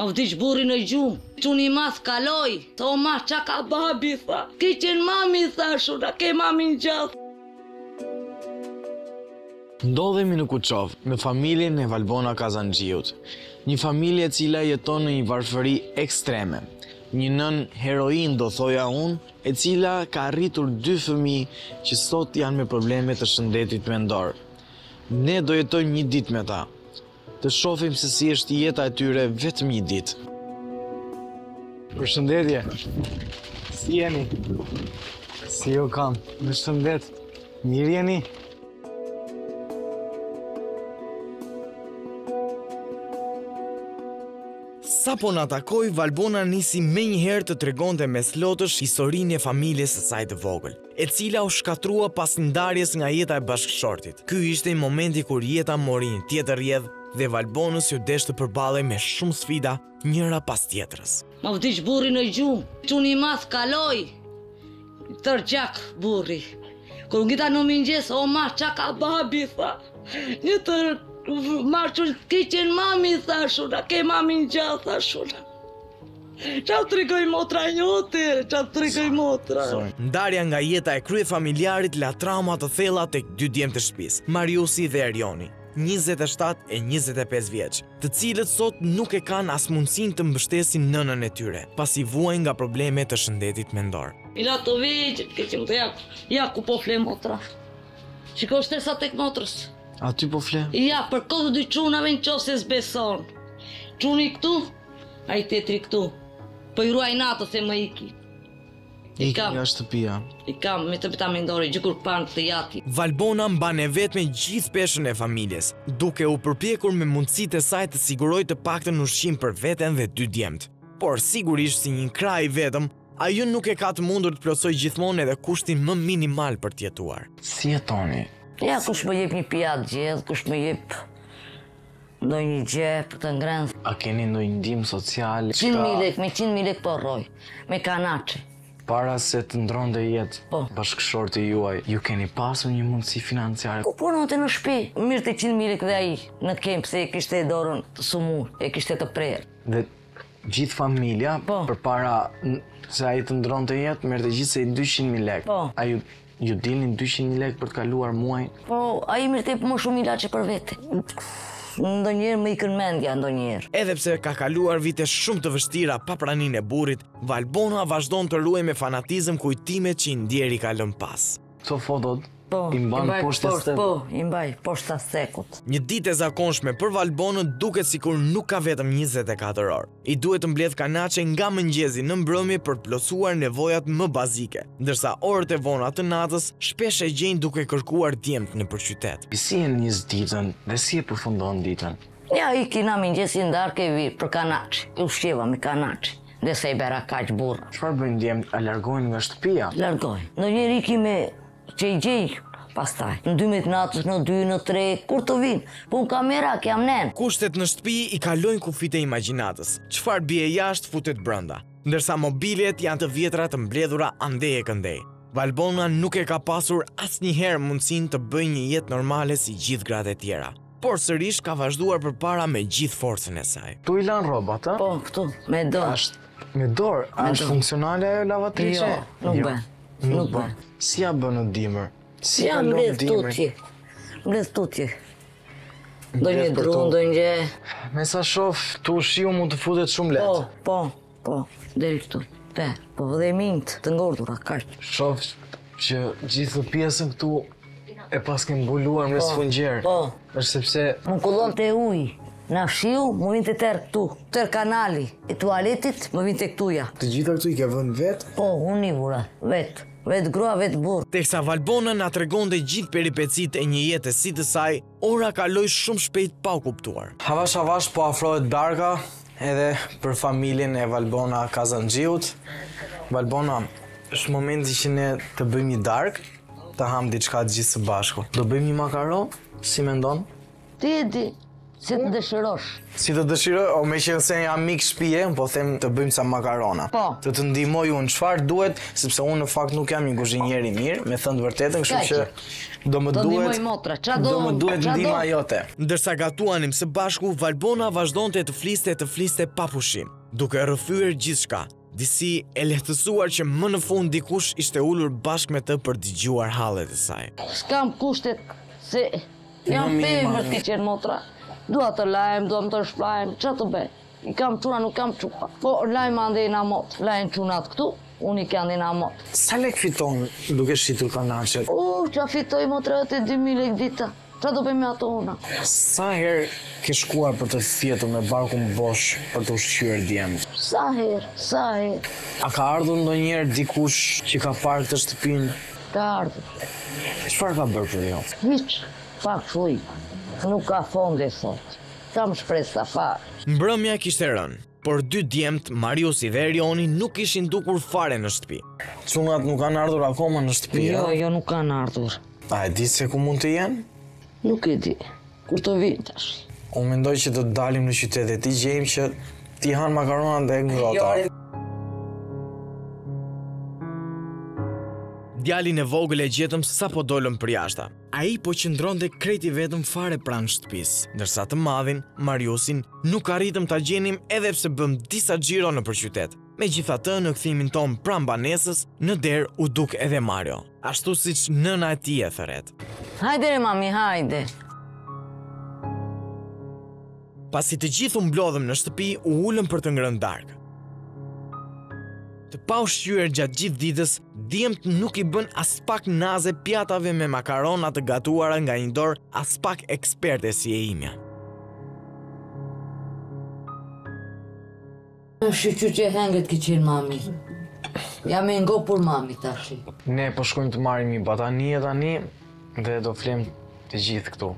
Ma vdiq burri në gjumë, quni mas kaloj, o ma qa ka babi, tha. Ki qenë mami, tha shuna, ke mami në gjatë. Ndodhemi në Kuçov, me familjen e Valbona Kazanxhiut, një familje e cila jeton në një varfëri ekstreme. Një nën heroin, do thoja unë, e cila ka arritur 2 fëmijë që sot janë me probleme të shëndetit mendor. Ne do jetojmë një ditë me ta, të shohim se si është jeta e tyre vetëm një ditë. Përshëndetje. Si jeni? Si ju kam? Përshëndet. Mirë jeni? Sa po na takoj, Valbona nisi me njëherë të tregonte mes lotësh historinë e familjes së saj të vogël, e cila u shkatrua pas ndarjes nga jeta e bashkëshortit. Ky ishte momenti kur jeta mori një tjetër rrjedh dhe Valbonës ju desh të përballej me shumë sfida, njëra pas tjetrës. Ma vdiq burri në gjumë, quni mas kaloj, tërgjak burri. Kër ngita në mëngjes, o ma qa ka babi, tha. Një tërë marqën, ki qenë mami, tha shuna, ke mami në gjatë, tha shuna. Qa të rikoj motra njote, qa të rikoj motra. Ndarja nga jeta e krye familjarit la trauma të thella tek 2 djemë të shtëpisë, Mariusi dhe Erioni, 27 e 25 vjeç, të cilët sot nuk e kanë as mundësinë të mbështesin nënën e tyre, pasi vuajnë nga probleme të shëndetit mendor. Ila të veqë, ke që më të ja ku po fle motra. Shiko shtesa tek motrës. Aty po fle? Ja, për kodë 2 qunave në qofë se zbeson. Quni këtu, a i tetri këtu. Po i ruaj nato se më iki. Iki nga shtëpia. I kam, me të pita mendore, gjykur panë të jati. Valbona mbane vetme gjithë peshën e familjes, duke u përpjekur me mundësitë e saj të siguroj të paktën ushqim për veten dhe 2 djemt. Por sigurisht si një krah i vetëm, ajo nuk e ka të mundur të plotësoj gjithmonë edhe kushtin më minimal për të jetuar. Si jetoni? Ja, kush më jep një pijat gjithë, kush më jep ndonjë gjep të ngrënë. A keni ndonjë ndihmë sociale? 100.000 lek, me 100.000 lek po rroj, me kanaçe. Para se të ndronte jetë, Po. Bashkëshorti juaj, ju keni pasur një mundësi financiare? Ku punonte në shtëpi, mirë të 100.000 lek dhe ai në kemp, se e kishte dorën të sumur, e kishte të prerë. Dhe gjithë familja, Po. përpara se ai të ndronte jetë, merrte gjithsej 200.000 lekë. Po. A ju dilnin 200.000 lekë për të kaluar muaj? Po, ai mirë më shumë ilaçe për vete. Ndonjëherë më ikën mendja, ndonjëherë. Edhe pse ka kaluar vite shumë të vështira pa praninë e burrit, Valbona vazhdon të ruaj me fanatizëm kujtimet që i ndjeri ka lënë pas. Këto fotot i mban poshtë stekut. Po, i mbaj poshtë stekut. Një ditë e zakonshme për Valbonën duket sikur nuk ka vetëm 24 orë. I duhet të mbledh kanaçe nga mëngjesi në mbrëmje për të plotësuar nevojat më bazike, ndërsa orët e vona të natës shpesh e gjejnë duke kërkuar djemt nëpër qytet. Si e nis ditën dhe si e përfundon ditën? Ja, i kina mëngjesi ndarë e vir për kanaçe. I ushqeva me kanaçe. Dhe se i bera kaq burra. Çfarë bëjnë djemt? A largohen nga shtëpia? Largojnë. Ndonjëherë iki me që i gjej pastaj. Në 12 natës, në 2, në 3, kur të vinë. Po unë kamera, jam nen. Kushtet në shtëpi i kalojnë kufit e imagjinatës. Çfarë bie jashtë futet brenda. Ndërsa mobiljet janë të vjetra të mbledhura andej e këndej. Valbona nuk e ka pasur asnjëherë mundësinë të bëjë një jetë normale si gjithë gratë e tjera. Por sërish ka vazhduar përpara me gjithë forcën e saj. Tu i lan rrobat, a? Po, këtu, me dorë. Me dorë? A është funksionale ajo lavatriçe? Jo, nuk bën. Nuk bën. Si ja bën në dimër? Si ja mbledh tutje. Mbledh tutje. Ndonjë dru, ndonjë. Me sa shoh, tu shiu mund të futet shumë lehtë. Po, deri këtu. Po dhe mint të ngordhura kaq. Shoh që gjithë pjesën këtu e pas ke mbuluar me sfungjer. Po. Është sepse më kullonte ujë. Na fshiu, më vinte tërë këtu, tërë kanali. E tualetit, më vinte këtuja. Të gjitha këtu i ke vënë vetë? Po, unë i vura, vetë. Vetë grua, vetë burë. Teksa Valbona na tregonte gjithë peripecit e një jete si të saj, ora kaloi shumë shpejt pa u kuptuar. Havash po afrohet darka, edhe për familjen e Valbona Kazanxhiut. Valbona, është momenti që ne të bëjmë një darkë, të ham diçka të gjithë së bashku. Do bëjmë një makaron? Si mendon? Ti e di. Si të dëshirosh. Si të dëshiroj, o me qenë se jam mik shtëpie, po them të bëjmë sa makarona. Po. Të të ndihmoj unë çfarë duhet, sepse unë në fakt nuk jam një kuzhinier i mirë, me thënë të vërtetën, kështu që do më Të duhet. ndihmoj motra, Do më duhet ndihma jote. Ndërsa gatuanim së bashku, Valbona vazhdonte të fliste pa pushim, duke rrëfyer gjithçka. Disi e lehtësuar që më në fund dikush ishte ulur bashkë me të për dëgjuar hallet e saj. S'kam kushtet se jam femër të qenë motra. Dua të lajm, dua të shplajm, ç'a të bëj? I kam çuna, nuk kam çupa. Po lajm ande na mot, lajm çunat këtu, unë i kam na mot. Sa lek fiton duke shitur kanaçet? Ç'a fitoj motra te 2000 lekë dita. Ç'a do bëj me ato una? Sa herë ke shkuar për të fjetur me barkun bosh për të ushqyer djemt? Sa herë. A ka ardhur ndonjëherë dikush që ka parë këtë shtëpinë? Ka ardhur. Çfarë ka bërë për jo? Hiç, pak fuj. Nuk ka fonde sot. Kam shpresë fare. Mbrëmja kishte rënë, por dy djemt, Mariusi dhe Erioni, nuk ishin dukur fare në shtëpi. Çunat nuk kanë ardhur akoma në shtëpi? Jo, nuk kanë ardhur. A e di se ku mund të jenë? Nuk e di. Kur të vinë tash. Unë mendoj që të dalim në qytet e ti gjejmë që ti hanë makarona dhe ngrota. Djalin e vogël e gjetëm sa po dolëm për jashta. Ai po qëndronte krejt i vetëm fare pranë shtëpisë, ndërsa të madhin, Mariusin, nuk arritëm ta gjenim edhe pse bëm disa xhiro nëpër qytet. Megjithatë, në kthimin ton pranë banesës, në derë u duk edhe Mario, ashtu siç nëna e tij e thëret. Hajde mami, hajde. Pasi të gjithë u mblodhëm në shtëpi, u ulëm për të ngrënë darkë. Të pa ushqyer gjatë gjithë ditës, djemt nuk i bën as pak naze pjatave me makarona të gatuara nga një dorë as pak eksperte si e imja. Shqyqy që hengët ki qenë mami. Jam e ngopur mami tashi. Ne po shkojmë të marrim një batanie tani dhe do flem të gjithë këtu.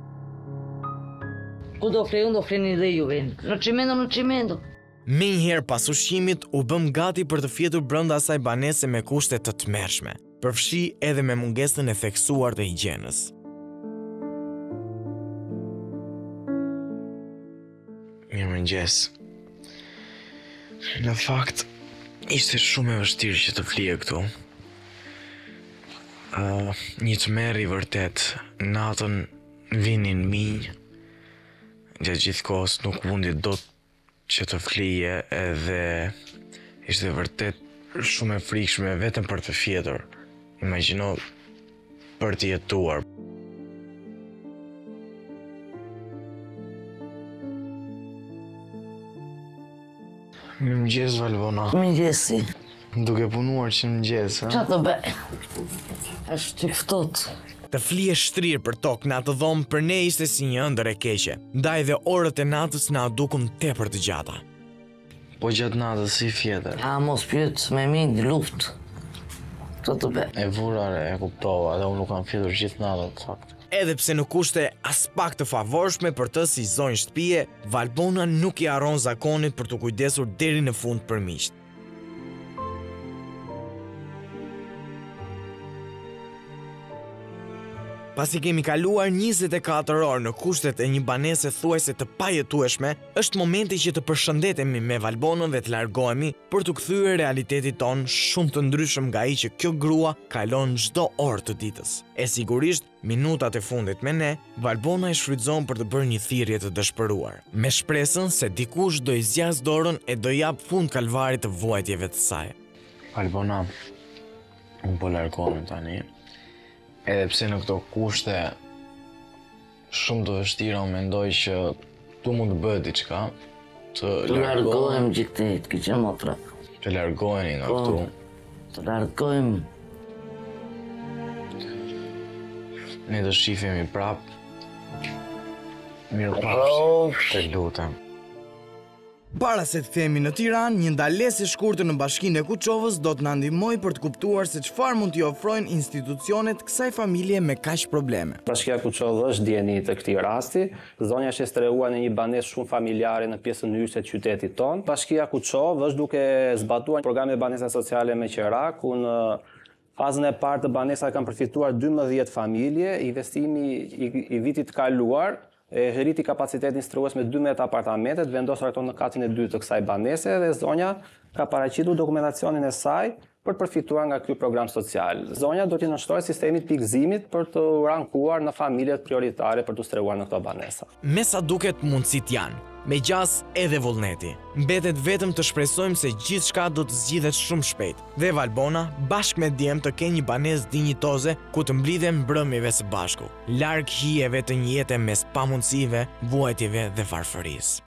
Ku do flej unë, do fleni dhe juve. Në qimendo. Me njëherë pas ushqimit, u bëm gati për të fjetur brenda asaj banese me kushte të tmerrshme, përfshi edhe me mungesën e theksuar të higjienës. Mirëmëngjes. Në fakt, ishte shumë e vështirë që të flije këtu. Një tmerr i vërtet, natën vinin minj, gjatë gjithë kohës nuk mundi dot që të flije edhe ishte vërtet shumë e frikshme vetëm për të fjetur. Imagjino për të jetuar. Mirëmëngjes Valbona. Mirëmëngjesi. Duke punuar që mëngjes, ha? Qa të bëj? Është të ftohtë. Të flije shtrirë për tokë në atë dhomë për ne ishte si një ëndër e keqe, ndaj dhe orët e natës na dukun tepër të gjata. Po gjatë natës si fjetër? A mos pyet me mindë luftë. Qa të bëj? E vura e kuptova, dhe unë nuk kam fjetur gjithë natën, fakt. Edhe pse nuk kushte as pak të favorshme për të si zonjë shtëpie, Valbona nuk i harron zakonit për të kujdesur deri në fund për miqt. Pasi kemi kaluar 24 orë në kushtet e një banese thuajse të pajetueshme, është momenti që të përshëndetemi me Valbonën dhe të largohemi për të kthyer realitetit ton shumë të ndryshëm nga ai që kjo grua kalon çdo orë të ditës. E sigurisht, minutat e fundit me ne, Valbona i shfrytëzon për të bërë një thirrje të dëshpëruar, me shpresën se dikush do i zgjas dorën e do jap fund kalvarit të vuajtjeve të saj. Valbona, unë po largohem tani. Edhe pse në këto kushte shumë të vështira, unë mendoj që tu mund të bëhet diçka, të largohem gjithet, ki që motra. Të largoheni nga këtu. Të largohem. Ne do shifemi prap. Mirë pafsh, të lutem. Para se të themi në Tiranë, një ndalesë e shkurtër në Bashkinë e Kuçovës do të na ndihmojë për të kuptuar se çfarë mund t'i ofrojnë institucionet kësaj familje me kaq probleme. Bashkia e Kuçovës është dieni të këtij rasti. Zonja është strehua në një banesë shumë familjare në pjesën yste të qytetit tonë. Bashkia e Kuçovës është duke zbatuar programin e banesave sociale me qira, ku në fazën e parë të banesave kanë përfituar 12 familje. Investimi i vitit kaluar e rriti kapacitetin instrues me 12 apartamentet, vendosur ato në katin e 2 të kësaj banese dhe zonja ka paraqitur dokumentacionin e saj për të përfituar nga ky program social. Zonja do t'i nënshtrojë sistemit pikëzimit për të rankuar në familjet prioritare për të strehuar në këto banesa. Me sa duket mundësit janë, me gjas edhe vullneti. Mbetet vetëm të shpresojmë se gjithçka do të zgjidhet shumë shpejt dhe Valbona bashkë me djem të kenë një banesë dinjitoze ku të mblidhen mbrëmjeve së bashku, larg hijeve të një jete mes pamundësive, vuajtjeve dhe varfërisë.